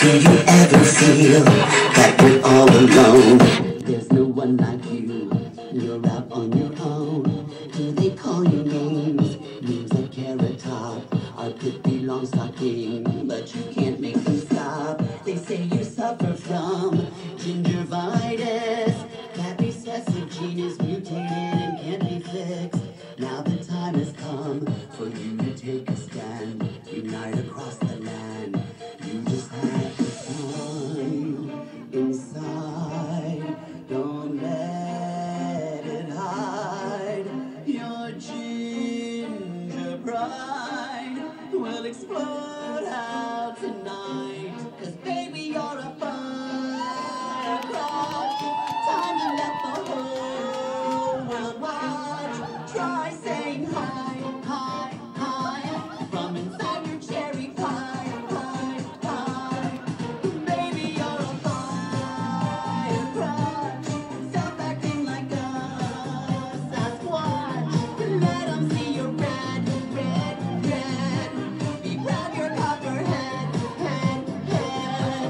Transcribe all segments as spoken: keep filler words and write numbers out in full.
Do you ever feel that you're all alone? There's no one like you. You're out on your own. Do they call you names? Names like Carrot Top or Pippi Longstocking, but you can't make them stop. They say you suffer from gingivitis. That recessive gene is mutated and can't be fixed. Now the time has come for you to take a stand. Unite across the land. You just have to find inside. Don't let it hide. Your ginger pride will explode out tonight. 'Cause baby, you're a fire crotch. Time to let the whole world watch. Try saying hi, hi, hi from inside your cherry pie, pie, pie. Baby, you're a fire crotch. Stop acting like a Sasquatch. Let them see your red, red, red. Be proud your copperhead, head, head.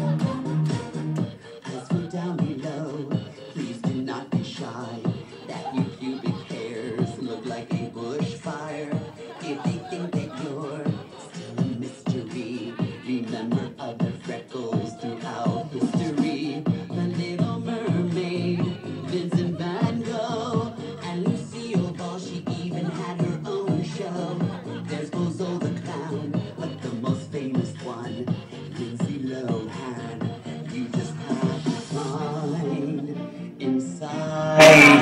As for down below, please do not be shy. That your pubic hairs look like a bushfire. If they think that you're still a mystery, remember other freckles throughout history. The Little Mermaid, Vincent Van Gogh, and Lucille Ball, she even had her own show. There's Bozo the Clown, but the most famous one, Lindsay Lohan. You just have to find inside